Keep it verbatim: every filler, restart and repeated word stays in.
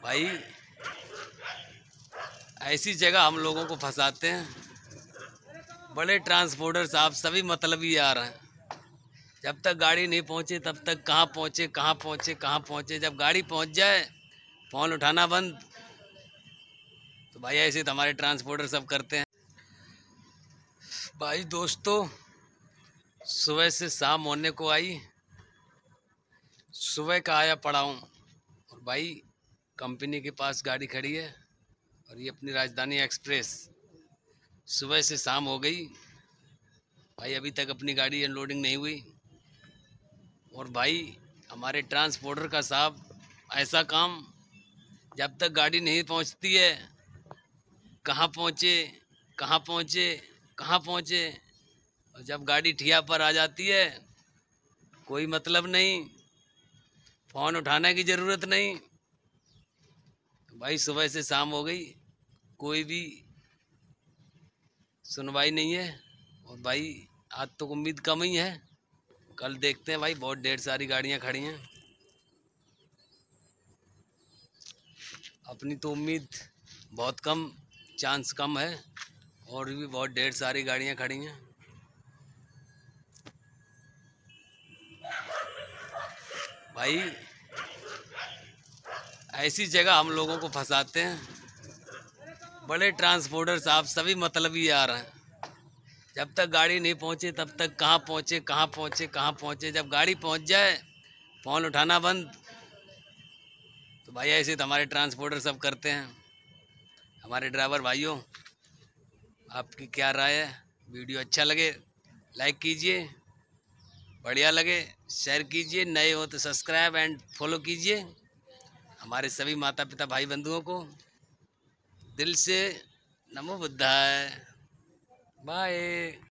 भाई ऐसी जगह हम लोगों को फंसाते हैं। बड़े ट्रांसपोर्टर साहब सभी मतलबी आ रहे हैं। जब तक गाड़ी नहीं पहुंचे तब तक कहाँ पहुंचे कहाँ पहुंचे कहाँ पहुंचे। जब गाड़ी पहुंच जाए फोन उठाना बंद। तो भाई ऐसे तो हमारे ट्रांसपोर्टर सब करते हैं। भाई दोस्तों, सुबह से शाम होने को आई, सुबह का आया पड़ा हूँ। और भाई कंपनी के पास गाड़ी खड़ी है और ये अपनी राजधानी एक्सप्रेस। सुबह से शाम हो गई भाई, अभी तक अपनी गाड़ी अनलोडिंग नहीं हुई। और भाई हमारे ट्रांसपोर्टर का साहब ऐसा काम, जब तक गाड़ी नहीं पहुंचती है कहाँ पहुंचे कहाँ पहुंचे कहाँ पहुंचे, और जब गाड़ी ठिया पर आ जाती है कोई मतलब नहीं, फ़ोन उठाने की ज़रूरत नहीं। तो भाई सुबह से शाम हो गई, कोई भी सुनवाई नहीं है। और भाई आज तो उम्मीद कम ही है, कल देखते हैं। भाई बहुत ढेर सारी गाड़ियां खड़ी हैं, अपनी तो उम्मीद बहुत कम, चांस कम है। और भी बहुत ढेर सारी गाड़ियां खड़ी हैं। भाई ऐसी जगह हम लोगों को फंसाते हैं। बड़े ट्रांसपोर्टर साहब सभी मतलबी आ रहे हैं। जब तक गाड़ी नहीं पहुंचे तब तक कहाँ पहुंचे कहाँ पहुंचे कहाँ पहुंचे। जब गाड़ी पहुंच जाए फ़ोन उठाना बंद। तो भाई ऐसे तो हमारे ट्रांसपोर्टर सब करते हैं। हमारे ड्राइवर भाइयों, आपकी क्या राय है? वीडियो अच्छा लगे लाइक कीजिए, बढ़िया लगे शेयर कीजिए, नए हो तो सब्सक्राइब एंड फॉलो कीजिए। हमारे सभी माता पिता भाई बंधुओं को दिल से नमो बुद्धाय। बाय।